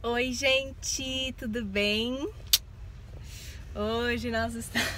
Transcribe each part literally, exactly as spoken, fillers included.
Oi, gente, tudo bem? Hoje nós estamos...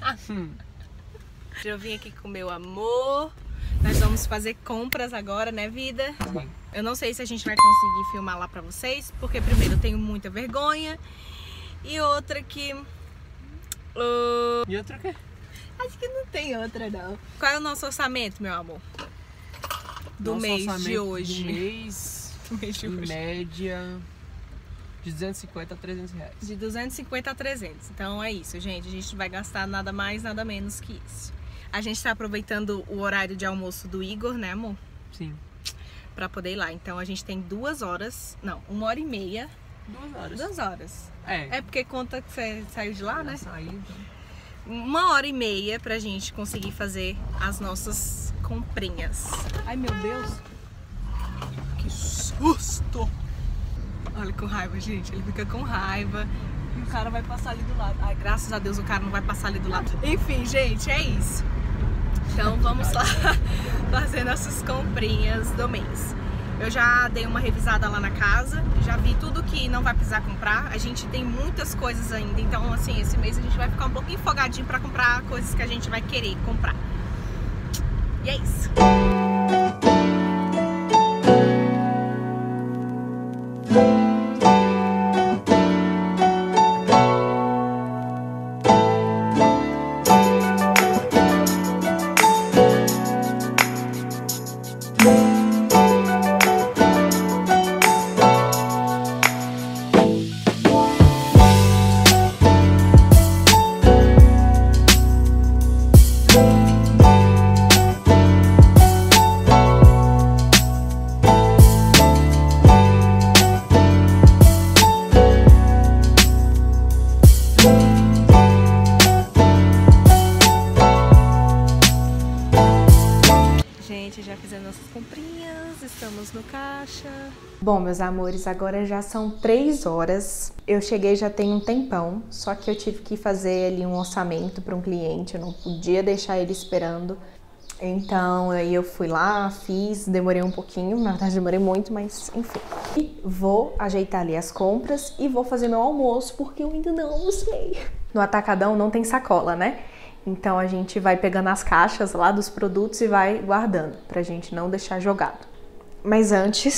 Eu vim aqui com o meu amor. Nós vamos fazer compras agora, né, vida? Sim. Eu não sei se a gente vai conseguir filmar lá pra vocês, porque primeiro eu tenho muita vergonha e outra que... Uh... E outra o quê? Acho que não tem outra, não. Qual é o nosso orçamento, meu amor? Do Nosso mês orçamento de hoje. Do mês, Do mês de em hoje. média, de duzentos e cinquenta a trezentos reais. De duzentos e cinquenta a trezentos. Então é isso, gente. A gente vai gastar nada mais, nada menos que isso. A gente tá aproveitando o horário de almoço do Igor, né, amor? Sim. Pra poder ir lá. Então a gente tem duas horas, não, uma hora e meia. Duas horas. Duas horas. É. É porque conta que você saiu de lá, né? Saí, então. Uma hora e meia pra gente conseguir fazer as nossas comprinhas. Ai, meu Deus. Que susto. Olha, com raiva, gente. Ele fica com raiva. E o cara vai passar ali do lado. Ai, graças a Deus o cara não vai passar ali do lado. Enfim, gente, é isso. Então vamos lá fazer nossas comprinhas do mês. Eu já dei uma revisada lá na casa, já vi tudo que não vai precisar comprar. A gente tem muitas coisas ainda, então assim, esse mês a gente vai ficar um pouquinho folgadinho pra comprar coisas que a gente vai querer comprar. E é isso. Já fizemos nossas comprinhas, estamos no caixa. Bom, meus amores, agora já são três horas. Eu cheguei já tem um tempão, só que eu tive que fazer ali um orçamento para um cliente, eu não podia deixar ele esperando. Então aí eu fui lá, fiz, demorei um pouquinho, na verdade demorei muito, mas enfim. E vou ajeitar ali as compras e vou fazer meu almoço, porque eu ainda não almocei. No Atacadão não tem sacola, né? Então a gente vai pegando as caixas lá dos produtos e vai guardando, pra gente não deixar jogado. Mas antes,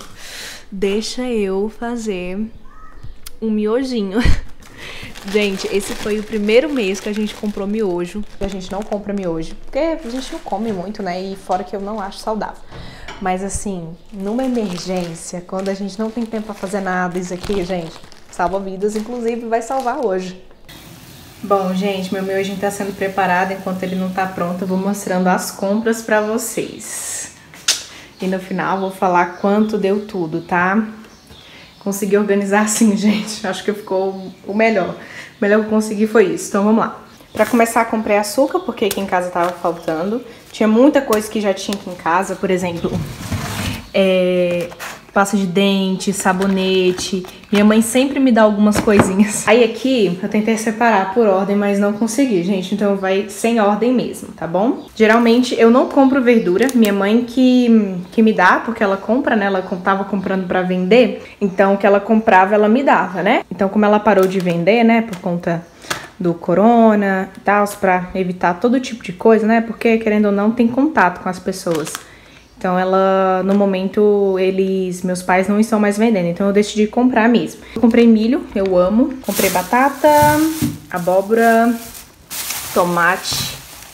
deixa eu fazer um miojinho. Gente, esse foi o primeiro mês que a gente comprou miojo. A gente não compra miojo, porque a gente não come muito, né? E fora que eu não acho saudável. Mas assim, numa emergência, quando a gente não tem tempo pra fazer nada, isso aqui, gente, salva vidas, inclusive vai salvar hoje. Bom, gente, meu miojinho tá sendo preparado. Enquanto ele não tá pronto, eu vou mostrando as compras pra vocês. E no final vou falar quanto deu tudo, tá? Consegui organizar assim, gente. Acho que ficou o melhor. O melhor que eu consegui foi isso. Então vamos lá. Pra começar, comprei açúcar, porque aqui em casa tava faltando. Tinha muita coisa que já tinha aqui em casa. Por exemplo, é... pasta de dente, sabonete. Minha mãe sempre me dá algumas coisinhas. Aí aqui eu tentei separar por ordem, mas não consegui, gente. Então vai sem ordem mesmo, tá bom? Geralmente eu não compro verdura. Minha mãe que, que me dá, porque ela compra, né? Ela tava comprando pra vender. Então o que ela comprava, ela me dava, né? Então como ela parou de vender, né? Por conta do corona e tal, pra evitar todo tipo de coisa, né? Porque querendo ou não, tem contato com as pessoas. Então ela, no momento, eles, meus pais não estão mais vendendo, então eu decidi comprar mesmo. Eu comprei milho, eu amo. Comprei batata, abóbora, tomate,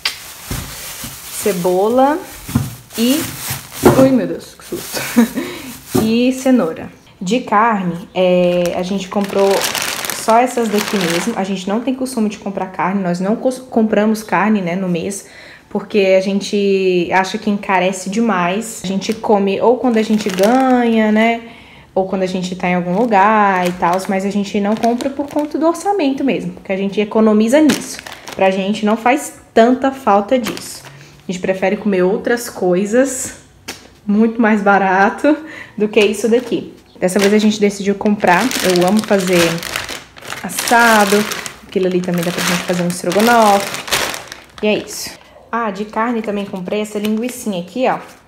cebola e... Ui, meu Deus, que susto. E cenoura. De carne, é, a gente comprou só essas daqui mesmo. A gente não tem costume de comprar carne, nós não compramos carne, né, no mês. Porque a gente acha que encarece demais. A gente come ou quando a gente ganha, né? Ou quando a gente tá em algum lugar e tal. Mas a gente não compra por conta do orçamento mesmo. Porque a gente economiza nisso. Pra gente não faz tanta falta disso. A gente prefere comer outras coisas muito mais barato do que isso daqui. Dessa vez a gente decidiu comprar. Eu amo fazer assado. Aquilo ali também dá pra gente fazer um estrogonofe. E é isso. Ah, de carne também comprei essa linguicinha aqui, ó.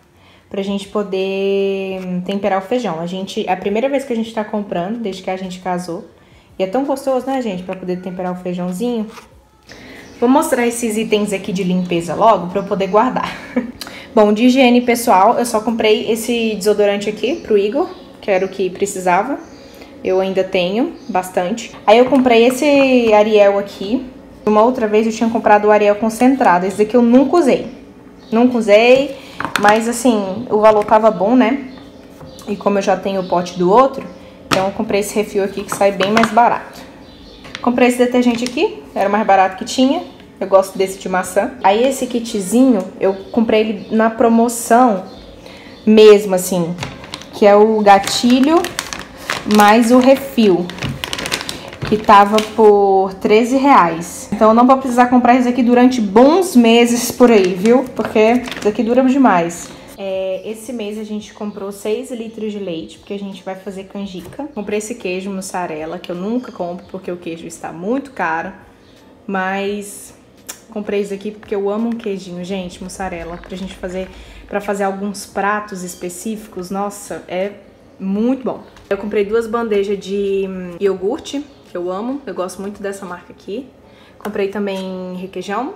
pra gente poder temperar o feijão. A gente, é a primeira vez que a gente tá comprando, desde que a gente casou. E é tão gostoso, né, gente, pra poder temperar o feijãozinho. Vou mostrar esses itens aqui de limpeza logo pra eu poder guardar. Bom, de higiene pessoal, eu só comprei esse desodorante aqui pro Igor, que era o que precisava. Eu ainda tenho bastante. Aí eu comprei esse Ariel aqui. Uma outra vez eu tinha comprado o Ariel concentrado. Esse daqui eu nunca usei. Nunca usei, mas assim, o valor tava bom, né? E como eu já tenho o pote do outro, então eu comprei esse refil aqui que sai bem mais barato. Comprei esse detergente aqui, era o mais barato que tinha. Eu gosto desse de maçã. Aí esse kitzinho, eu comprei ele na promoção mesmo, assim, que é o gatilho mais o refil, que tava por treze reais. Então eu não vou precisar comprar isso aqui durante bons meses por aí, viu? Porque isso aqui dura demais. É, esse mês a gente comprou seis litros de leite, porque a gente vai fazer canjica. Comprei esse queijo mussarela, que eu nunca compro porque o queijo está muito caro. Mas comprei isso aqui porque eu amo um queijinho, gente, mussarela. Pra gente fazer, pra fazer alguns pratos específicos, nossa, é muito bom. Eu comprei duas bandejas de iogurte, que eu amo. Eu gosto muito dessa marca aqui. Comprei também requeijão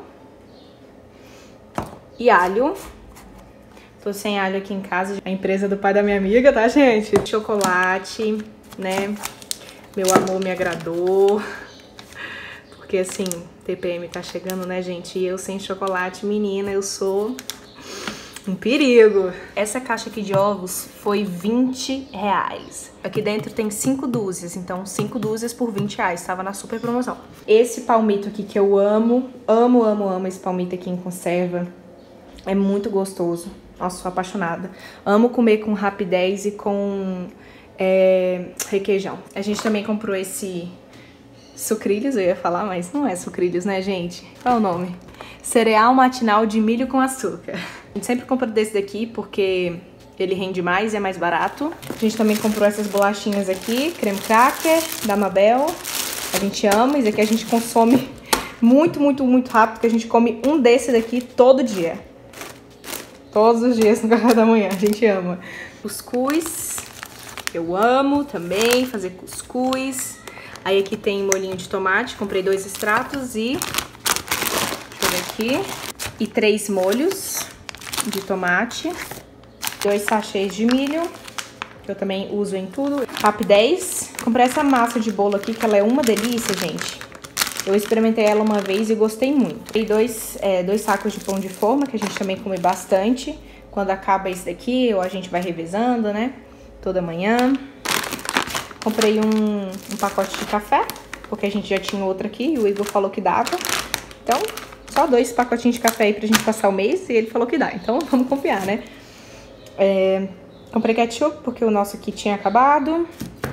e alho. Tô sem alho aqui em casa. A empresa do pai da minha amiga, tá, gente? Chocolate, né? Meu amor me agradou. Porque, assim, T P M tá chegando, né, gente? E eu sem chocolate, menina, eu sou um perigo. Essa caixa aqui de ovos foi vinte reais. Aqui dentro tem cinco dúzias, então cinco dúzias por vinte reais. Tava na super promoção. Esse palmito aqui que eu amo, amo, amo, amo esse palmito aqui em conserva. É muito gostoso. Nossa, sou apaixonada. Amo comer com rapidez e com é, requeijão. A gente também comprou esse sucrilhos, eu ia falar, mas não é sucrilhos, né, gente? Qual é o nome? Cereal matinal de milho com açúcar. A gente sempre compra desse daqui porque ele rende mais e é mais barato. A gente também comprou essas bolachinhas aqui, creme cracker, da Mabel. A gente ama, isso aqui a gente consome muito, muito, muito rápido, porque a gente come um desse daqui todo dia. Todos os dias no café da manhã, a gente ama. Cuscuz, eu amo também fazer cuscuz. Aí aqui tem molhinho de tomate, comprei dois extratos e... deixa eu ver aqui. E três molhos de tomate. Dois sachês de milho, que eu também uso em tudo. Rapidez. Comprei essa massa de bolo aqui, que ela é uma delícia, gente. Eu experimentei ela uma vez e gostei muito. E dois, é, dois sacos de pão de forma, que a gente também come bastante. Quando acaba esse daqui, ou a gente vai revezando, né? Toda manhã. Comprei um, um pacote de café, porque a gente já tinha outro aqui e o Igor falou que dava. Então, só dois pacotinhos de café aí pra gente passar o mês e ele falou que dá. Então, vamos confiar, né? É, comprei ketchup, porque o nosso aqui tinha acabado.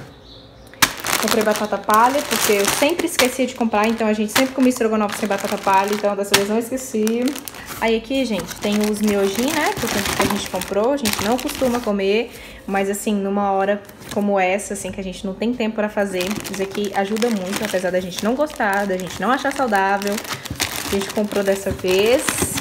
Comprei batata palha, porque eu sempre esquecia de comprar, então a gente sempre comia estrogonofe sem batata palha, então dessa vez não esqueci. Aí aqui, gente, tem os miojinhos, né, que a gente comprou, a gente não costuma comer, mas assim, numa hora como essa, assim, que a gente não tem tempo pra fazer, isso aqui ajuda muito, apesar da gente não gostar, da gente não achar saudável. A gente comprou dessa vez.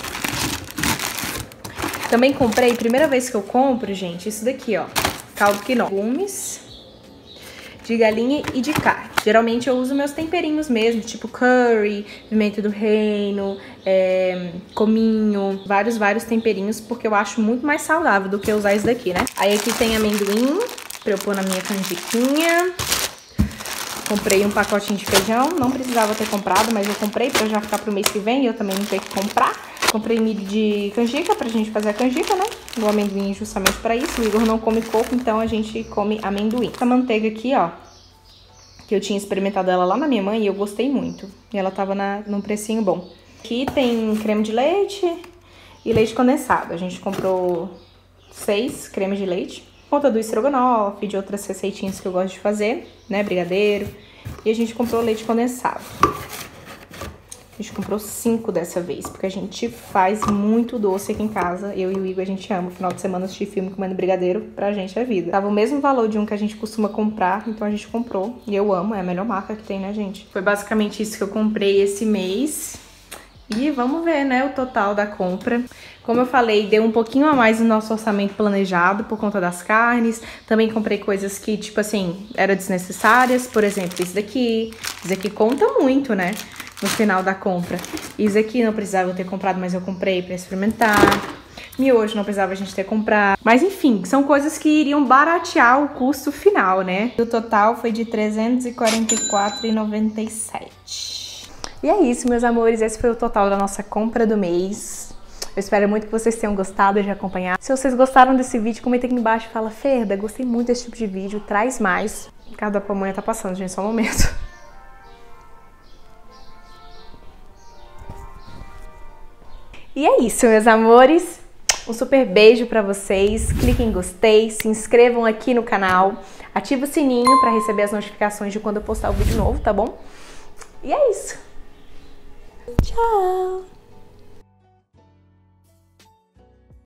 Também comprei, primeira vez que eu compro, gente, isso daqui, ó, caldo quinoa. Legumes de galinha e de carne. Geralmente eu uso meus temperinhos mesmo, tipo curry, pimenta do reino, é, cominho, vários, vários temperinhos, porque eu acho muito mais saudável do que usar isso daqui, né? Aí aqui tem amendoim, pra eu pôr na minha canjiquinha. Comprei um pacotinho de feijão, não precisava ter comprado, mas eu comprei pra já ficar pro mês que vem e eu também não ter que comprar. Comprei milho de canjica pra gente fazer a canjica, né? O amendoim justamente pra isso. O Igor não come coco, então a gente come amendoim. Essa manteiga aqui, ó, que eu tinha experimentado ela lá na minha mãe e eu gostei muito. E ela tava na, num precinho bom. Aqui tem creme de leite e leite condensado. A gente comprou seis cremes de leite. Por conta do estrogonofe, de outras receitinhas que eu gosto de fazer, né? Brigadeiro. E a gente comprou leite condensado. A gente comprou cinco dessa vez, porque a gente faz muito doce aqui em casa. Eu e o Igor, a gente ama. Final de semana assistir filme comendo brigadeiro, pra gente é vida. Tava o mesmo valor de um que a gente costuma comprar, então a gente comprou. E eu amo, é a melhor marca que tem, né, gente? Foi basicamente isso que eu comprei esse mês. E vamos ver, né, o total da compra. Como eu falei, deu um pouquinho a mais no nosso orçamento planejado por conta das carnes. Também comprei coisas que, tipo assim, eram desnecessárias. Por exemplo, isso daqui. Isso aqui conta muito, né, no final da compra. Isso aqui não precisava ter comprado, mas eu comprei pra experimentar. Miojo não precisava a gente ter comprado. Mas enfim, são coisas que iriam baratear o custo final, né? O total foi de trezentos e quarenta e quatro reais e noventa e sete centavos. E é isso, meus amores. Esse foi o total da nossa compra do mês. Eu espero muito que vocês tenham gostado de acompanhar. Se vocês gostaram desse vídeo, comenta aqui embaixo e fala: Ferda, gostei muito desse tipo de vídeo, traz mais. O carro da pamonha tá passando, gente, só um momento. E é isso, meus amores. Um super beijo pra vocês, cliquem em gostei, se inscrevam aqui no canal, ativa o sininho pra receber as notificações de quando eu postar o vídeo novo, tá bom? E é isso. Tchau!